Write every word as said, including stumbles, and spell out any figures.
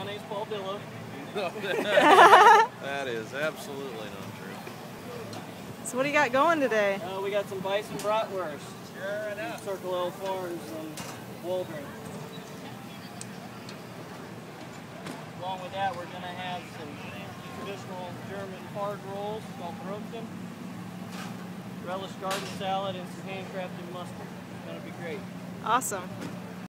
my name's Paul Billow. That is absolutely not true. So what do you got going today? Uh, we got some bison bratwurst. Sure enough. Circle L Farms and Waldron. Along with that, we're going to have some traditional German hard rolls called Brötchen, relish garden salad, and some handcrafted mustard. It's going to be great. Awesome.